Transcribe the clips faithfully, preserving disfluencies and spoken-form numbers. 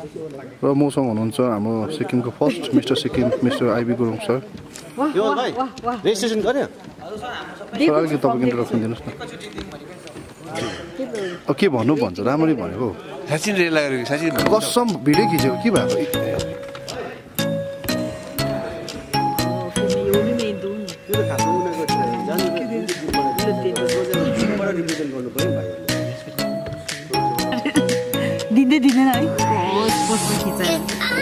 र मसँग हुनुहुन्छ हाम्रो सिक्किमको first mister Sikkim mister IB Gurung sir. यो भाइ रेजिस्ट्रेसन गर्यो सर अलिकति तपाईँको इन्ट्रोडक्सन दिनुहोस् न। अब के भन्नु भन्छ राम्ररी भनेको साँच्ची रेल लागेको साँच्ची कसम भिडियो खिचेको के भएको दिँदै दिँदैन है पोस्टमा खिचाएर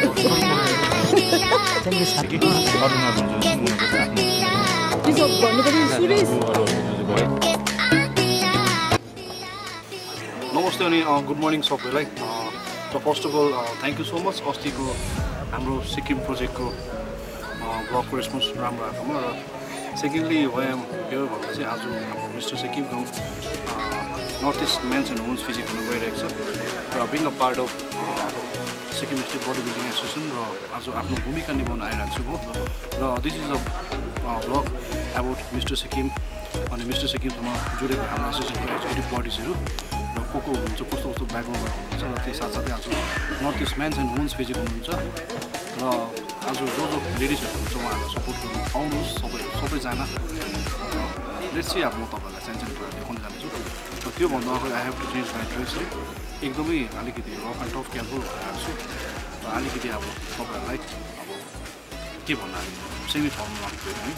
नमस्ते अनि गुड मर्निङ सबैलाई। र first of all thank you so much अस्तिको हाम्रो सिक्किम प्रोजेक्टको ब्लगको रेस्पोन्स राम्रो आएकोमा। र सेकेन्डली वाइ एम हियर भन्दा चाहिँ आज हाम्रो मिस्टर सिक्किमको north east men's and women's physique हुन गइरहेको छ र being a part of Sikkim state body building association र आज आफ्नो भूमिका निभाउन आइरहेको छु म। र this is a blog about mister Sikkim अनि मिस्टर सिक्किमसँग जोडेको हाम्रो एसोसिएसनको एक्जिक्युटिभ बडिजहरू र को को हुनुहुन्छ कस्तो कस्तो ब्याकग्राउन्डबाट हुनुहुन्छ र त्यो साथसाथै आज north east men's and women's physique हुनुहुन्छ र आज जो जो लेडिजहरू हुन्छ उहाँहरूलाई सपोर्ट गर्नु आउनुहोस् सबै सबैजना। लेट्स चाहिँ अब म तपाईँहरूलाई सानो सानो कुरा देखाउन जान्छु र त्योभन्दा अगाडि I have to change my dress है। एकदमै अलिकति रफ एन्ड टफ क्याजुअल भएको छु र अलिकति अब तपाईँहरूलाई अब के भन्नु सेमी फर्मल लाग्थ्यो है।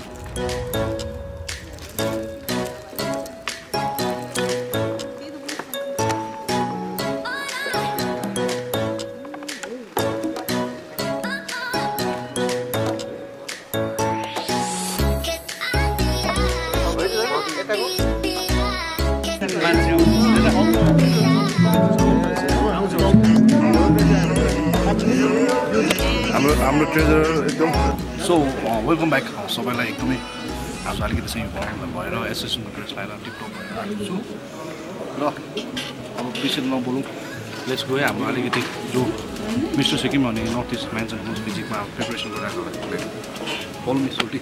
हाम्रो हाम्रो ट्रेजर एकदम सो वेलकम ब्याक सबैलाई। एकदमै आज अलिकति चाहिँ भएर एसोसिएसनको ड्रेस लगाएर टिकटक भएर आएको छु र अब विषय नबोलौँ लेट्स गयो। हाम्रो अलिकति जो मिस्टर सिक्किम अनि north east men's and women's फिजिकमा प्रिपरेसन गरिरहेको फलो मी सोल्टी।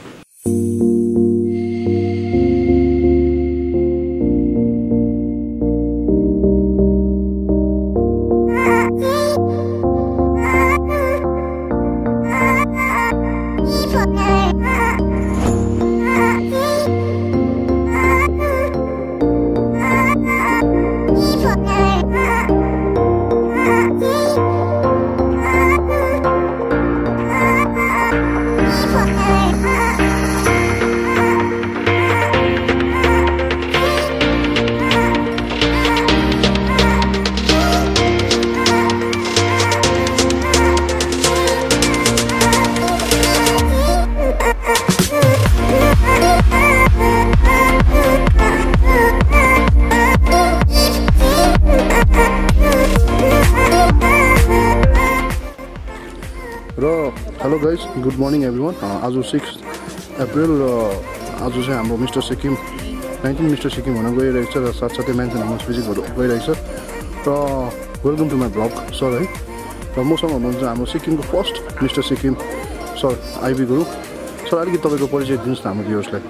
र hello guys good morning everyone. आज सिक्स अप्रिल र आज चाहिँ हाम्रो mister Sikkim nineteen mister Sikkim हुन गइरहेको छ र साथसाथै मेन्स एन्ड वुमेन्स फिजिकहरू गइरहेको छ र welcome to my blog sir है। र मसँग हुनुहुन्छ हाम्रो सिक्किमको first mister Sikkim sir IB Gurung sir. अलिकति तपाईँको परिचय दिनुहोस् न हाम्रो भ्युअर्सलाई।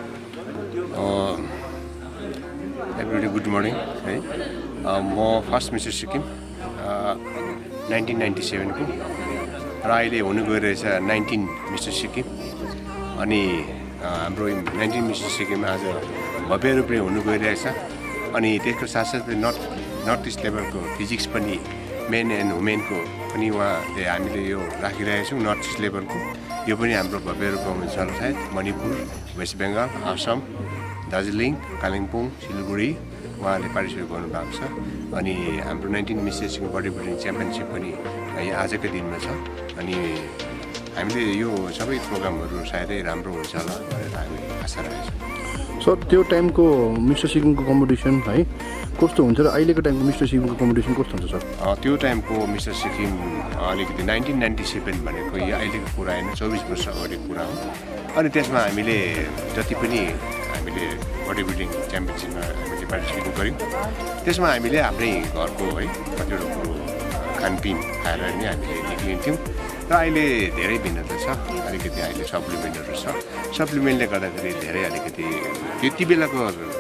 एभ्रिबडी गुड मर्निङ है। म first mister Sikkim nineteen ninety सेभेनको र अहिले हुनु गइरहेछ नाइन्टिन मिस्टर सिक्किम। अनि हाम्रो नाइन्टिन मिस्टर सिक्किम आज भव्य रूपले हुनु गइरहेछ। अनि त्यसको साथसाथै नर्थ नर्थ इस्ट लेभलको फिजिक्स पनि मेन एन्ड वुमेनको पनि उहाँले हामीले यो राखिरहेका छौँ नर्थ इस्ट लेभलको। यो पनि हाम्रो भव्य रूपमा हुन्छ होला सायद मणिपुर, वेस्ट बेङ्गाल, आसाम, दार्जिलिङ, कालिम्पोङ, सिलगढी उहाँहरूले पार्टिसिपेट गर्नुभएको छ। अनि हाम्रो nineteen mister Sikkim body building championship पनि आजको दिनमा छ। अनि हामीले यो सबै प्रोग्रामहरू सायदै राम्रो हुन्छ होला भनेर हामी आशा राखेको छौँ। सर त्यो टाइमको मिस्टर सिक्किमको कम्पिटिसन है कस्तो हुन्थ्यो र अहिलेको टाइमको मिस्टर सिक्किमको कम्पिटिसन कस्तो हुन्छ सर? त्यो टाइमको मिस्टर सिक्किम अलिकति नाइन्टिन नाइन्टी सेभेन भनेको यो अहिलेको कुरा होइन, चौबिस वर्ष अगाडिको कुरा हो। अनि त्यसमा हामीले जति पनि हामीले बडी बिल्डिङ च्याम्पियनसिपमा हामीले पार्टिसिपेट गऱ्यौँ। त्यसमा हामीले आफ्नै घरको है कतिवटा कुरो खानपिन खाएर नै हामीले निक्लिन्थ्यौँ। र अहिले धेरै भिन्नता छ, अलिकति अहिले सप्लिमेन्टहरू छ। सप्लिमेन्टले गर्दाखेरि धेरै अलिकति त्यति बेलाको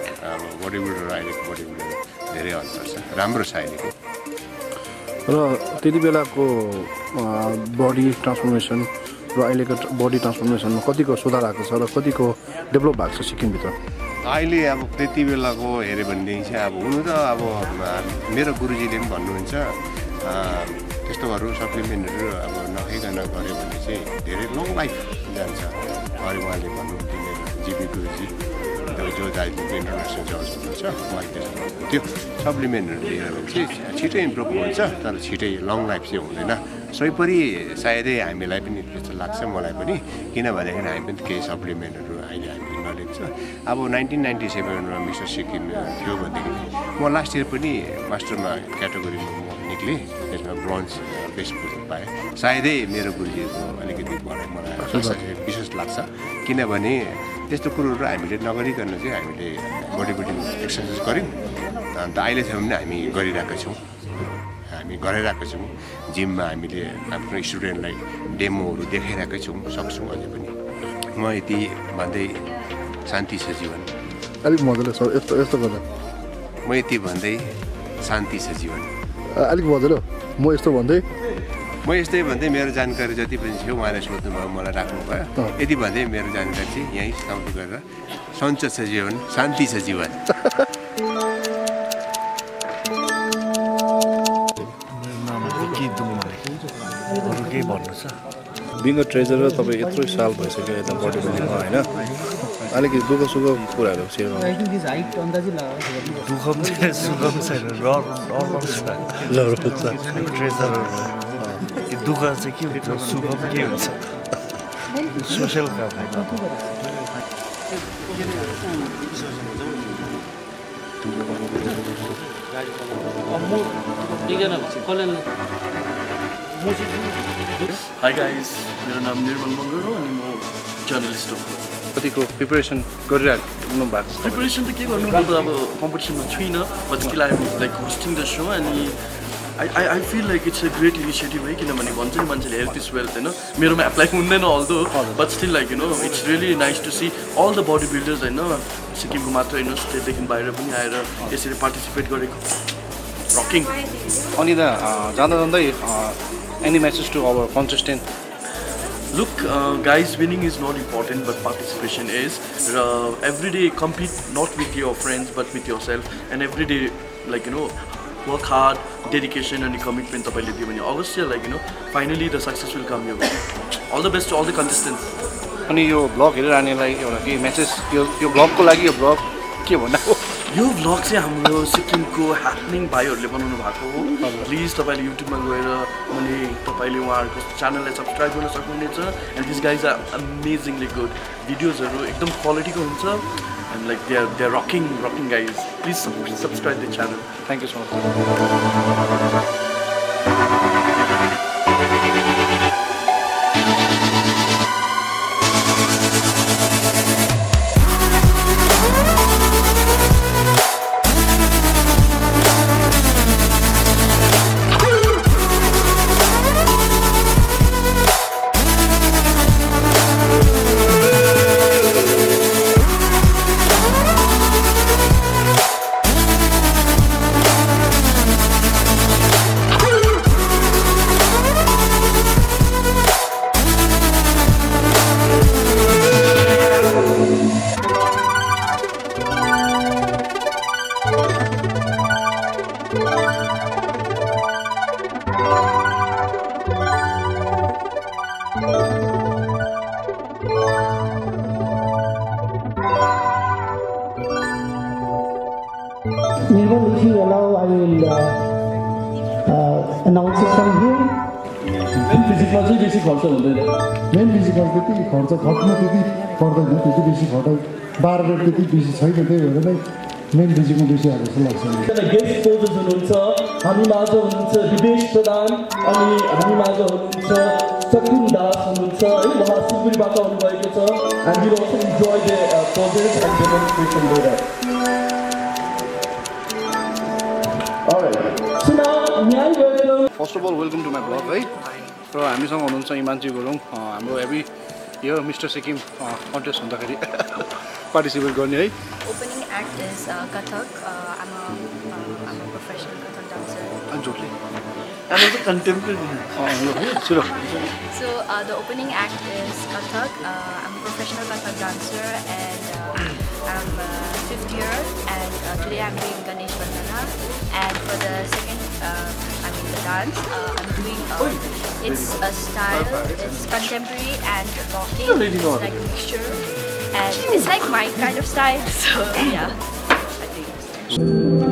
बडी बिल्डर र अहिलेको बडी बिल्डर धेरै अन्तर छ, राम्रो छ अहिलेको। र त्यति बेलाको बडी ट्रान्सफर्मेसन र अहिलेको बडी ट्रान्सफर्मेसनमा कतिको सुधार आएको छ र कतिको डेभलप भएको छ सिक्किमभित्र? अहिले अब त्यति बेलाको हेऱ्यो भनेदेखि चाहिँ अब हुनु त अब मेरो गुरुजीले पनि भन्नुहुन्छ त्यस्तोहरू सप्लिमेन्टहरू अब नखाइकन गऱ्यो भने चाहिँ धेरै लङ लाइफ जान्छ अरे उहाँले भन्नुहुन्थ्यो मेरो जिबी गुरुजी जो दार्जिलिङको इन्टरनेसनल जज हुनुहुन्छ उहाँले त्यसो भन्नुहुन्थ्यो सप्लिमेन्टहरू लिएर भने चाहिँ छिटै इम्प्रुभ हुन्छ तर छिटै लङ लाइफ चाहिँ हुँदैन सैपरि सायदै हामीलाई पनि त्यस्तो लाग्छ मलाई पनि किनभनेदेखि हामी पनि केही सप्लिमेन्टहरू अहिले हामी नलेको छ अब नाइन्टिन नाइन्टी सेभेनमा मिस्टर सिक्किम थियो भनेदेखि म लास्ट इयर पनि मास्टरमा क्याटेगोरीमा म निक्लेँ त्यसमा ब्रोन्ज बेस्ट पोजिसन पाएँ सायदै मेरो गुरुजीको अलिकति भनाइ मलाई विशेष लाग्छ किनभने त्यस्तो कुरोहरू हामीले नगरिकन चाहिँ हामीले बडी बिल्डिङ एक्सर्साइज गऱ्यौँ अन्त अहिलेसम्म पनि हामी गरिरहेका छौँ हामी गरिरहेका छौँ जिममा हामीले आफ्नो स्टुडेन्टलाई डेमोहरू देखाइरहेकै छौँ सक्छौँ अझै पनि म यति भन्दै शान्ति छ जीवन अलिक मजाले सर यस्तो यस्तो गर्दा म यति भन्दै शान्ति छ जीवन अलिक मजाले म यस्तो भन्दै म यस्तै भन्दै मेरो जानकारी जति पनि थियो उहाँले सोध्नुभयो मलाई राख्नुभयो यति भन्दै मेरो जानकारी चाहिँ यहीँ समाप्त गरेर सञ्च छ जीवन शान्ति छ जीवन केही भन्नु छ बिङ अ ट्रेजर तपाईँ यत्रो साल भइसक्यो यता बडी बिल्डिङमा होइन अलिकति दुःख सुख कुराहरू सेयर गर्नु दुःख पनि सुख पनि छैन र ट्रेजरहरू दुःख चाहिँ के हुन्छ सुख पनि के हुन्छ सोसियल काम Hi guys, मेरो नाम निर्मल मगर हो अनि म जर्नलिस्ट हो कतिको प्रिपरेसन गरिरहेको भएको छ प्रिपरेसन त के गर्नु म त अब कम्पिटिसनमा छुइनँ but still I am like hosting the show अनि I I I feel like it's a great initiative है किनभने भन्छ नि मान्छेले हेल्थ इज वेल्थ होइन मेरोमा एप्लाई हुँदैन although but still like you know it's really nice to see all the body builders होइन सिक्किमको मात्र होइन स्टेटदेखि बाहिर पनि आएर यसरी पार्टिसिपेट गरेको रकिङ अनि त जाँदा जाँदै any message to our contestant Look, uh, guys, winning is not important, but participation is. Uh, every day, compete not with your friends, but with yourself. And every day, like you know, work hard, dedication, and commitment. Obviously, like you know, finally the success will come your way. All the best to all the contestants. अनि यो blog हेरिरहनेलाई एउटा के message यो यो ब्लगको लागि यो blog के भन्दा हो यो ब्लग चाहिँ हाम्रो सिक्किमको ह्यापनिङ भाइहरूले बनाउनु भएको हो प्लिज तपाईँले युट्युबमा गएर अनि तपाईँले उहाँहरूको च्यानललाई सब्सक्राइब गर्न सक्नुहुनेछ and this guys are amazingly good भिडियोजहरू एकदम क्वालिटीको हुन्छ and like they are they are rocking rocking guys please subscribe the channel thank you so much Even if you allow, I will uh, uh, announce it from here. Men फिजिकमा चाहिँ बेसी खर्च हुँदैन main physical त्यति खर्च खट्नु त्यति पर्दैन त्यति बेसी खर्च बाह्र रेट त्यति बेसी छैन त्यही भएर नै मेन फिजिकमा बेसी आएको जस्तो लाग्छ गेस्ट पोजर्स हुनुहुन्छ हामी माझ हुनुहुन्छ दिपेश प्रधान अनि हामी माझ हुनुहुन्छ सकुन दास हुनुहुन्छ है उहाँ सिलगढीबाट आउनुभएको छ and we also enjoy the posers and demonstration later first of all welcome to my blog है र हामीसँग हुनुहुन्छ इमानजी गुरुङ हाम्रो every year mister Sikkim contest हुँदाखेरि पार्टिसिपेट गर्ने है Opening act is uh, Kathak. Uh, I'm a uh, I'm a professional Kathak dancer. Anjali. And also contemporary. Sure. So uh, the opening act is Kathak. Uh, I'm a professional Kathak dancer and uh, I'm uh, fifth year and uh, today I'm doing Ganesh Vandana. And for the second, uh, I mean the dance, uh, I'm doing, uh, it's a style, it's contemporary and rocking, it's like a mixture. And it's like my kind of style, so yeah, I think.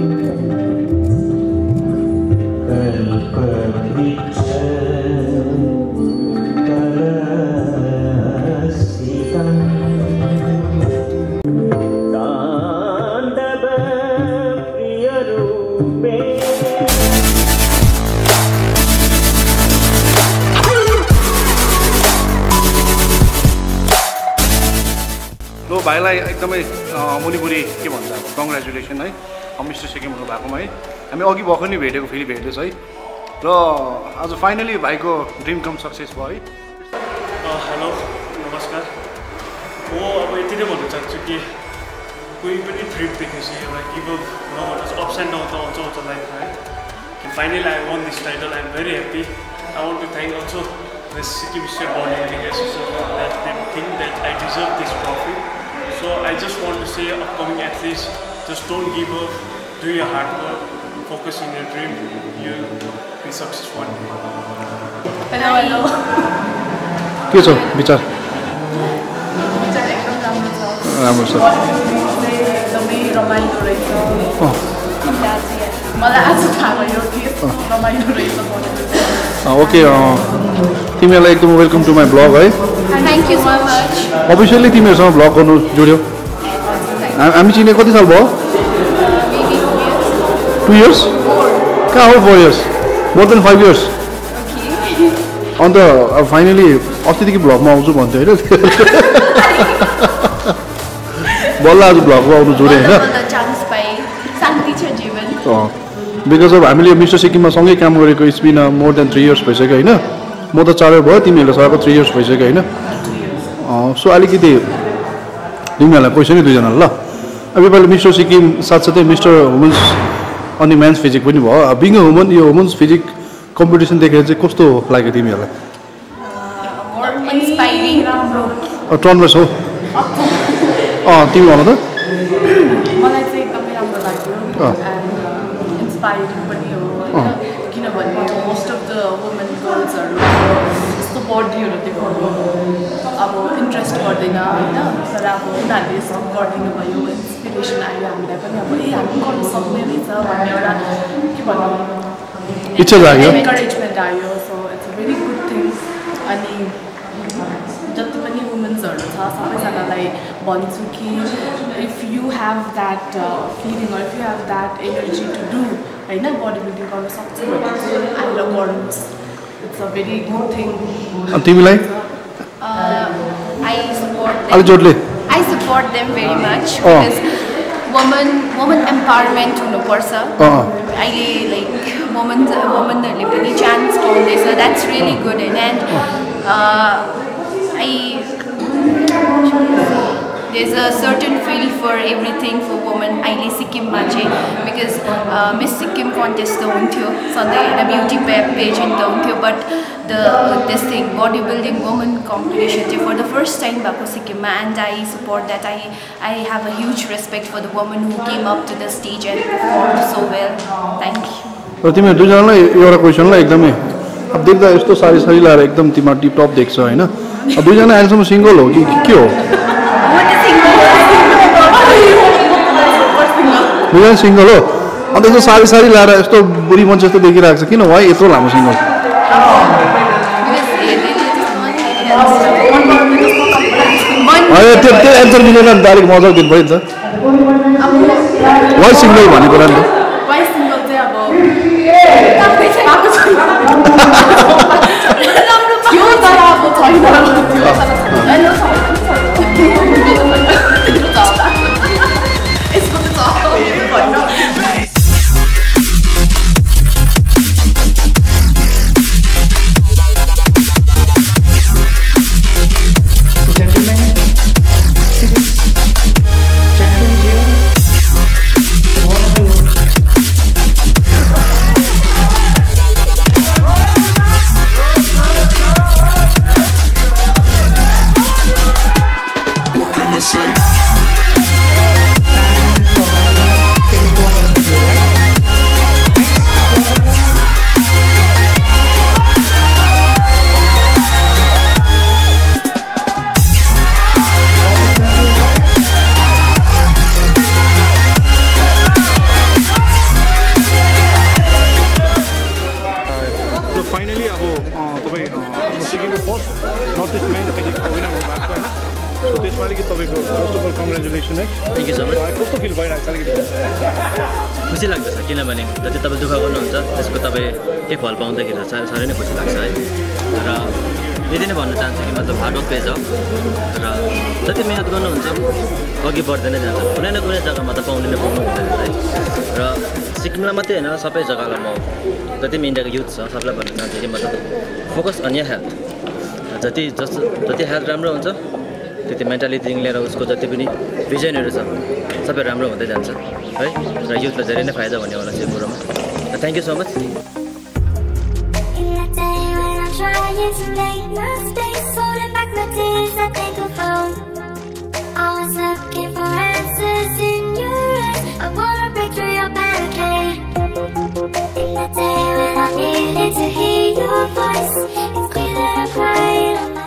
लो भाइलाई एकदमै मुनिपुरी के भन्छ अब congratulation है mister Sikkim हुनु भएकोमा है हामी अघि भर्खर नि भेटेको फेरि भेट्दैछ है र आज फाइनली भाइको ड्रिम कम सक्सेस भयो है हेलो नमस्कार म अब यति नै भन्न चाहन्छु कि कोही पनि ड्रिम देखेपछि एउटा गिभ अप नगर्नुहोस् अप्स एन्ड डाउन त आउँछ आउँछ लाइफमा है finally I won this title I am very happy I want to thank also this Sikkim state body building association that they think that I deserve this trophy so I just want to say upcoming athletes just don't give up do your hard work focus on your dream, you'll be successful one day. Hello, hello. के छ विचार? विचार एकदम राम्रो छ. राम्रो छ. एकदमै रमाइलो रहेछ. मलाई आज थाहा भयो कि रमाइलो रहेछ. ओके तिमीहरूलाई एकदम वेलकम टु माई ब्लग है. Thank you so much. Officially तिमीहरूसँग ब्लग गर्नु जोड्यो. हामी चिने कति साल भयो? Two years? कहाँ हो four years? More than five years? अन्त फाइनली अस्तिदेखि भ्लगमा आउँछु भन्थ्यो होइन बल्ल आज भ्लगमा आउनु जोडेँ होइन बिकज अब हामीले मिस्टर सिक्किममा सँगै काम गरेको it's been more than three years भइसक्यो होइन म त चार भयो तिमीहरूले सबै थ्री इयर्स भइसक्यो होइन सो अलिकति तिमीहरूलाई पैसा नि दुईजनालाई ल अब योपालि मिस्टर सिक्किम साथसाथै मिस्टर वुमेन्स अनि मेन्स फिजिक पनि भयो बिङ अ वुमन यो वुमेन्स फिजिक कम्पिटिसन देखेर चाहिँ कस्तो लाग्यो तिमीहरूलाई टर्नलेस हो अँ तिमी भन त मलाई चाहिँ एकदमै राम्रो लाग्यो इन्सपायरिङ पनि हो किनभने मोस्ट अफ द वुमेन गर्ल्सहरू यस्तो बडीहरू देखाउनु अब इन्ट्रेस्ट गर्दैन होइन तर अब उनीहरूले यस्तो गरिदिनु भयो इन्सपिरेसन आयो हामीलाई पनि अब ए हामी गर्नु सक्ने रहेछ भन्ने एउटा के भनौँ इच्छा जाग्यो इन्करेजमेन्ट आयो so it's a very good thing अनि जति पनि वुमेन्सहरू छ सबैजनालाई भन्छु कि if you have that feeling if you have that energy to do होइन बडी बिल्डिङ गर्न सक्छु भने चाहिँ आएर गर्नुहोस् it's a very good thing तिमीलाई आई सपोर्ट अलि जोडले I support them very much because woman woman empowerment हुनुपर्छ अहिले लाइक वुमन वुमनहरूले पनि चान्स पाउँदैछ द्याट्स रियली गुड होइन and I there's a certain field for everything for women अहिले सिक्किममा चाहिँ बिकज मिस सिक्किम कन्टेस्ट त हुन्थ्यो सधैँ होइन ब्युटी पेजेन्ट त हुन्थ्यो but the this thing body building woman competition चाहिँ फर द फर्स्ट टाइम भएको सिक्किममा and I support that I I have a huge respect for the woman who came up to the stage and perform so well thank you र तिमीहरू दुईजनालाई एउटा क्वेसनलाई एकदमै अब देख्दा यस्तो सारी सारी लाएर एकदम तिमीहरू टिप टप देख्छ होइन अब दुईजना अहिलेसम्म सिङ्गल हो कि के हो दुईजना सिङ्गल हो अन्त यस्तो सारी सारी लाएर यस्तो बुढी मान्छे जस्तो देखिरहेको छ किन भयो यत्रो लामो सिङ्गल त्यो त्यो एन्सर मिलेन नि त अलिक मजाको दिनु पऱ्यो नि त वाइ सिङ्गल भनेको कुरा नि तपाईँ सिक्किमको first north east men physique winner हुनुभएको होइन सो त्यसमा अलिकति तपाईँको फर्स्ट अफ अल कङ्ग्रेचुलेसन है थ्याङ्क यू सो मच कस्तो फिल भइरहेको छ अलिकति खुसी लाग्दछ किनभने जति तपाईँ दुःख गर्नुहुन्छ त्यसको तपाईँ एक फल पाउँदाखेरि साह्रै नै खुसी लाग्छ है र यति नै भन्न चाहन्छु कि मतलब हार्डवर्क पेज हो र जति मिहिनेत गर्नुहुन्छ अघि बढ्दै नै जान्छ कुनै न कुनै जग्गामा त पाउने नै पाउनु हुँदैन है र सिक्किमलाई मात्रै होइन सबै जग्गालाई म जति पनि इन्डियाको युथ छ सबलाई भन्न चाहन्छु कि मतलब फोकस अन यर हेल्थ जति जस्तो जति हेल्थ राम्रो हुन्छ त्यति मेन्टालिटीदेखि लिएर उसको जति पनि भिजनहरू छ सबै राम्रो हुँदै जान्छ है र युथलाई धेरै नै फाइदा भन्ने होला यो कुरोमा thank you so much Trying to make mistakes, holding back the tears I think of home. I was looking for answers in your eyes. I wanna break through your barricade. In the day when I needed to hear your voice, it's clear that I'm crying on my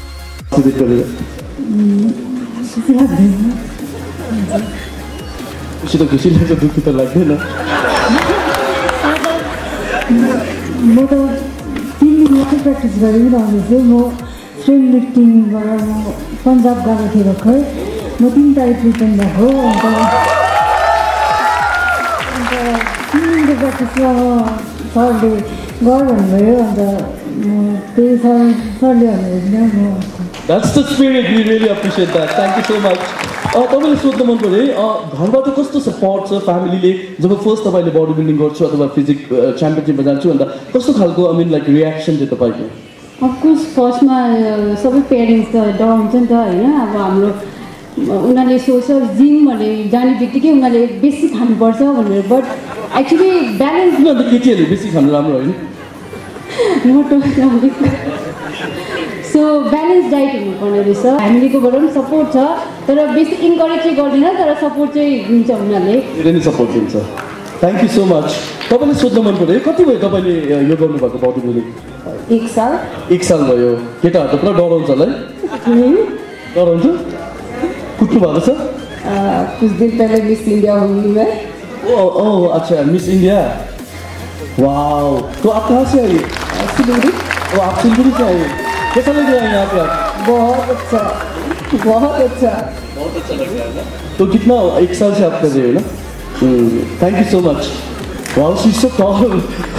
खुसी त खुसी लाग्छ दुःखी त लाग्दैन म त तिन दिन मात्रै प्र्याक्टिस गरिरहनु छु म स्विम लिफ्टिङबाट म पन्जाब गएको थिएँ भर्खर म तिन तारिक रिटर्न भएको अन्त अन्त तिन दिनको प्र्याक्टिसमा म सरले गर भन्नुभयो अन्त म त्यही सर सरले भन्नुभयो म That's the spirit, we really appreciate that. Thank you so much. तपाईँले सोध्नु मन पऱ्यो है घरबाट कस्तो सपोर्ट छ फ्यामिलीले जब फर्स्ट तपाईँले बडी बिल्डिङ गर्छु अथवा फिजिक च्याम्पियनसिपमा जान्छु अन्त कस्तो खालको आई मिन लाइक रियाक्सन चाहिँ तपाईँको अफकोर्स फर्स्टमा सबै पेरेन्ट्स त डराउँछ नि त होइन अब हाम्रो उनीहरूले सोच्छ जिमहरूले जाने बित्तिकै उनीहरूले बेसी खानुपर्छ भनेर बट एक्चुली ब्यालेन्स अन्त केटीहरूले बेसी खानु राम्रो होइन मोटो सो ब्यालेन्स डाइट हुनुपर्ने रहेछ फ्यामिलीकोबाट पनि सपोर्ट छ तर बेसी इन्करेज चाहिँ गर्दैन तर सपोर्ट चाहिँ दिन्छ उनीहरूले धेरै नै सपोर्ट दिन्छ थ्याङ्क यू सो मच तपाईँले सोध्नु मन पऱ्यो कति भयो तपाईँले यो गर्नुभएको बडी बिल्डिङ एक साल एक साल भयो केटाहरू त पुरा डराउँछ होला है डराउँछ कुट्नु भएको छ कुछ दिन पहले मिस इन्डिया हुई मैं ओ ओ अच्छा मिस इंडिया वाओ तो आप कहाँ से आई सिलीगुड़ी ओ आप सिलीगुड़ी से आए कैसा लग रहा है यहाँ पे आप बहुत अच्छा बहुत अच्छा बहुत अच्छा लग रहा है ना तो कितना एक साल से आप कर रहे हो ना thank you so much wow she is so tall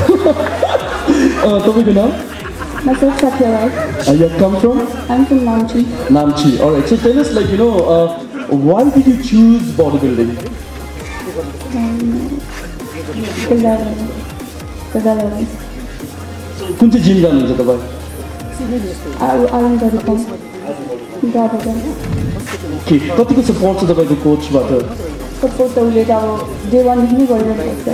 तपाईँको नाम myself Satya Rai. Uh, you come from? I'm from Namchi. Namchi. All right. So tell us, like you know, uh, why did you choose bodybuilding? Um, Kadalavan. कुन चाहिँ gym जानुहुन्छ तपाईँ? आराम गरेको गाडा okay कतिको सपोर्ट छ तपाईँको कोचबाट? सपोर्ट त उसले त अब डे वानदेखि नै गरिरहेको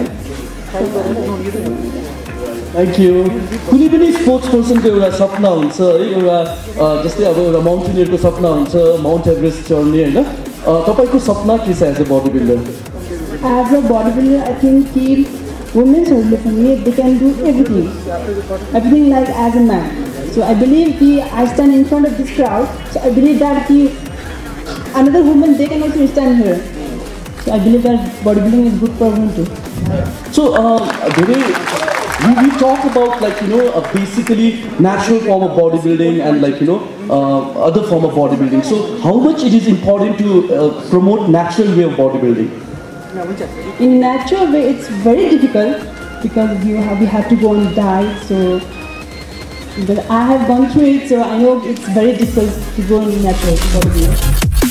थ्याङ्क यू कुनै पनि स्पोर्ट्स पर्सनको एउटा सपना हुन्छ है एउटा जस्तै अब एउटा माउन्टेनियरको सपना हुन्छ माउन्ट एभरेस्ट चढ्ने होइन तपाईँको सपना के छ as a body builder as a body builder I think कि वुमेन्सहरूले पनि they can do everything everything like as a man so I believe कि I stand in front of this crowd so I believe that कि another women they can also stand here so I believe that body building is good for women too so धेरै We, we talk about like you know a basically natural form of bodybuilding and like you know uh, other form of bodybuilding. So how much it is important to uh, promote natural way of bodybuilding? In natural way, it's very difficult because you have we have to go on diet. So, but I have gone through it, so I know it's very difficult to go in natural bodybuilding.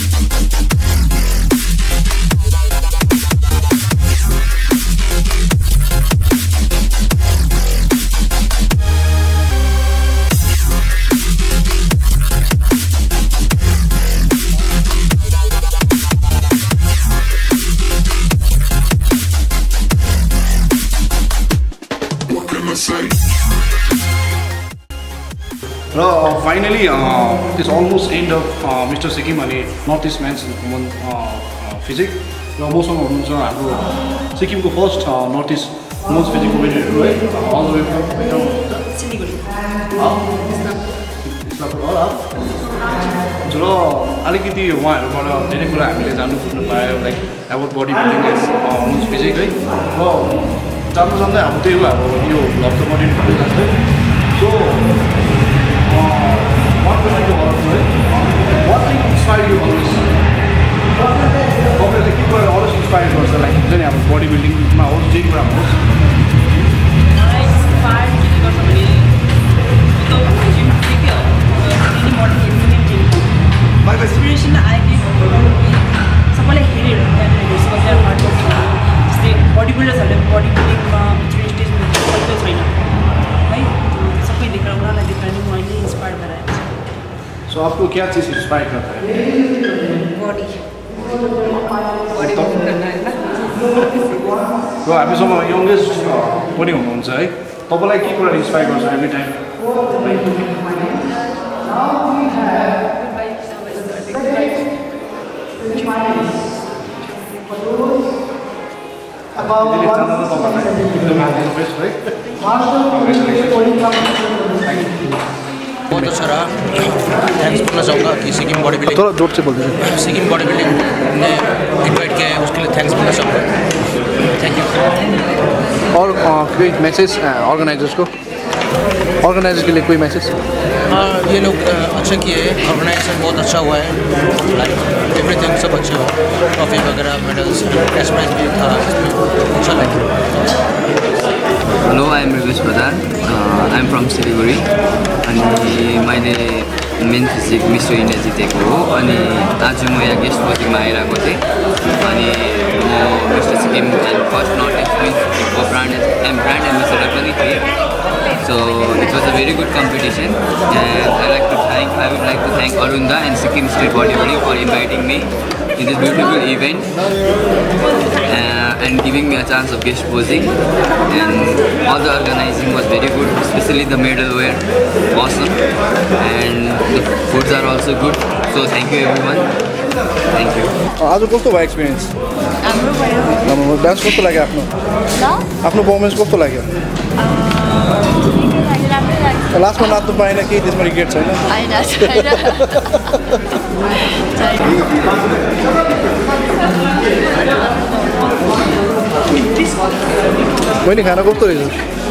र finally it's almost end of mister Sikkim अनि north east man's woman physique र मसँग हुनुहुन्छ हाम्रो सिक्किमको first north east women's फिजिकको विनरहरू है अल द वे फ्रम र अलिकति उहाँहरूबाट धेरै कुरा हामीले जान्नु खोज्नु पायो like about body building and women's physique है र जान्नु जान्दै हाम्रो त्यही हो अब यो भ्लग त बडी बिल्डिङ जान्छ So, uh, one question to all of you, what thing inspired you all this? Obviously, people are always inspired by like bodybuilding, my whole gym ramos. Inspired because of me. So, gym figure, any more gym. My inspiration, I give सबैले हेरेर त्यहाँनिर सबैले hard work जस्तै बडीबिल्डर्सहरूले बडीबिल्डिङमा interest सबै छैन है सबै देखेर उनीहरूलाई देखेर नि मैले इन्स्पायर गराएको छु। सो आपको क्या चीज़ इंस्पायर करता है? बडी र हामीसँग यङ्गेस्ट पनि हुनुहुन्छ है तपाईँलाई के कुरा इन्स्पायर गर्छ एभ्री टाइम? बहुत अच्छा रहा। थैंक्स बोलना चाहूँगा कि सिक्किम बॉडी बिल्डिंग थोड़ा जोर से बोल दीजिए। सिक्किम बॉडी बिल्डिंग ने इनवाइट किया है उसके लिए थैंक्स बोलना चाहूँगा। Thank you. और कोई मैसेज ऑर्गेनाइजर्स को ऑर्गेनाइजर्स के लिए कोई मैसेज? ये लोग अच्छा किए हैं, ऑर्गेनाइजेशन बहुत अच्छा हुआ है, लाइक एवरीथिंग सब अच्छा हुआ, ट्रॉफी वगैरह मेडल्स कैश प्राइज भी था इसमें अच्छा लगा। Hello I am Rivesh Pradhan, I am from Siliguri अनि मैले मेन फिजिक मिस्टर इन्डिया जितेको हो अनि आज म यहाँ गेस्ट पोजिङमा आइरहेको थिएँ अनि म mister Sikkim and first north east मिन्सको ब्रान्ड एन्ड ब्रान्ड एम्बेसडर पनि थिएँ। So it was a very good competition and I like to thank I would like to thank Arunda and Sikkim State Bodybuilding for inviting me in this beautiful event uh, and giving me a chance of guest posing, and all the organizing was very good, especially the medal were awesome and the foods are also good, so thank you everyone. Thank you. आज कस्तो भयो experience? राम्रो भयो। राम्रो dance कस्तो लाग्यो आफ्नो? आफ्नो परफर्मेन्स कस्तो लाग्यो? लास्टमा नाच्नु पाएन केही त्यसमा रिग्रेट छैन? छैन छैन। बहिनी खाना कस्तो रहेछ?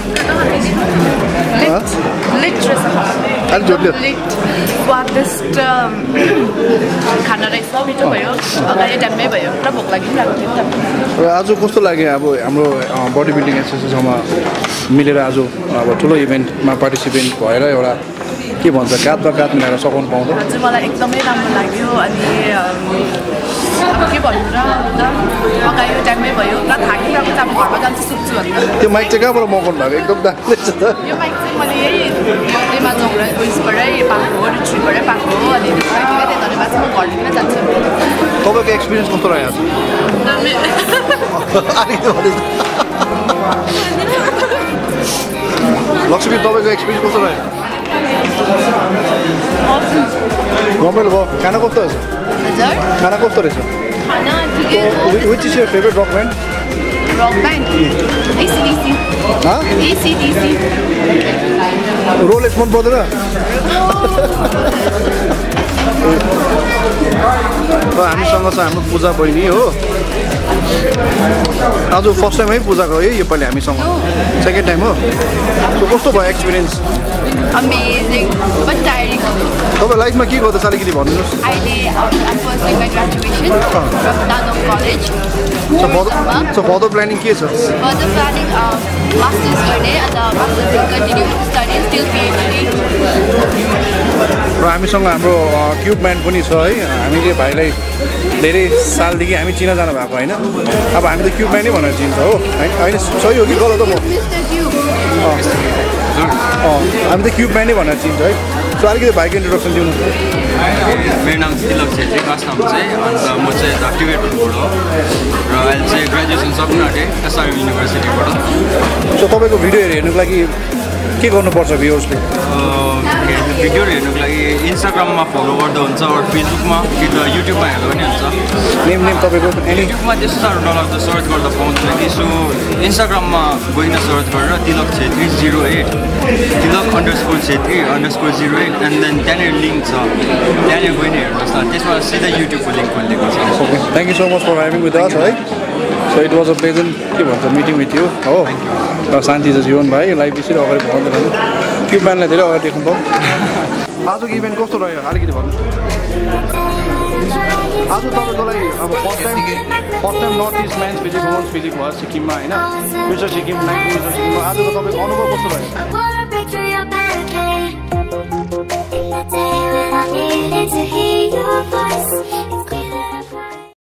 अलिक जोड्यो। स्वादिष्ट खाना रहेछ, मिठो भयो, अगाडि टाइममै भयो, पुरा भोक लागिरहेको थियो नि त। र आज कस्तो लाग्यो अब हाम्रो बडी बिल्डिङ एसोसिएसनमा मिलेर आज अब ठुलो इभेन्टमा पार्टिसिपेन्ट भएर एउटा के भन्छ काँधमा काँध मिलाएर सघाउनु पाउँदा? हजुर मलाई एकदमै राम्रो लाग्यो अनि अब के भन्नु र अगाडि टाइममै भयो, पुरा थाकिरहेको छ, अब घरमा जान्छु सुत्छु भन्दा। त्यो माइक चाहिँ कहाँबाट मगाउनु भएको? एकदम दामी रहेछ त। यो माइक चाहिँ मैले यही एमा चौरा उइसबाटै पाएको हो, रिट्रिटबाटै पाएको हो अनि त्यसलाई ठिकै थियो धन्यवाद चाहिँ म घर लिएर जान्छु। तपाईँको एक्सपिरियन्स कस्तो रह्यो आज? लक्ष्मी तपाईँको एक्सपिरियन्स कस्तो रह्यो? रमाइलो भयो। खाना कस्तो रहेछ? खाना कस्तो रहेछ? Which is your favorite rock band? Rock band? A C D C. Huh? A C D C. Rolex मन पर्दैन? हामीसँग छ हाम्रो पूजा बहिनी हो। आज फर्स्ट टाइम है पूजाको है योपालि हामीसँग, सेकेन्ड टाइम हो। कस्तो भयो एक्सपिरियन्स? Amazing, but tiring. तपाईँ लाइफमा के गर्दैछ अलिकति भन्नुहोस्। अहिले I'm pursuing my graduation from Dadong College. So further, so further planning के छ? Further planning, uh, masters गर्ने and uh, masters will continue to study till PhD. र हामीसँग हाम्रो क्युब म्यान पनि छ है। हामीले भाइलाई धेरै सालदेखि हामी चिनाजाना भएको होइन, अब हामी त क्युब म्यानै भनेर चिन्छ हो होइन? सही हो कि गलत हो? म हामी त क्युब म्यानै भनेर चिन्छ है। सो अलिकति भाइको इन्ट्रोडक्सन दिनु। मेरो नाम तिलक छेत्री, फर्स्ट नाम चाहिँ, अन्त म चाहिँ टिबेटबाट हो र अहिले चाहिँ ग्रेजुएसन सक्नु आँटेँ एसआरएम युनिभर्सिटीबाट। सो तपाईँको भिडियोहरू हेर्नुको लागि के गर्नुपर्छ भ्युवर्सले? भिडियोहरू हेर्नुको लागि इन्स्टाग्राममा फलो गर्दा हुन्छ, अरू फेसबुकमा कि त युट्युबमा हेर्दा पनि हुन्छ। नेम नेम तपाईँको? युट्युबमा त्यस्तो साह्रो नलाग्दा सर्च गर्दा पाउँदैन कि, सो इन्स्टाग्राममा गइकन सर्च गरेर Tilak Chhetri zero eight Tilak underscore Chhetri underscore zero eight and then त्यहाँनिर लिङ्क छ, त्यहाँनिर गइ नै हेर्नुहोस् न, त्यसमा सिधै युट्युबको लिङ्क खोलिदिएको छ। Okay, thank you so much for having with us है। So it was a pleasant के भन्छ मिटिङ विथ यु हो। र शान्ति छ जीवन भाइ, लाइफ यसरी अगाडि बढाउँदै क्युबम्यानलाई धेरै अगाडि देख्नुभयो आजको इभेन्ट कस्तो रह्यो अलिकति भन्नु आज तपाईँको लागि अब first time first time north east man's physique women's physique भयो सिक्किममा होइन मिस्टर सिक्किम नाइन्टिन मिस्टर सिक्किममा आजको तपाईँको अनुभव कस्तो रह्यो In the day when I needed to hear your voice